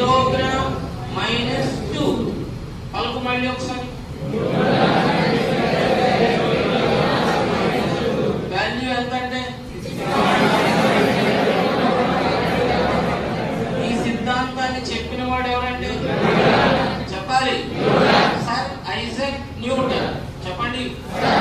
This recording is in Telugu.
కిలోగ్రామ్ మైనస్ 2 పలుకు మళ్ళీ ఒకసారి వాల్యూ ఎంత అంటే ఈ సిద్ధాంతాన్ని చెప్పిన వాడు ఎవరండి చెప్పాలి? Sir Isaac Newton. చెప్పండి.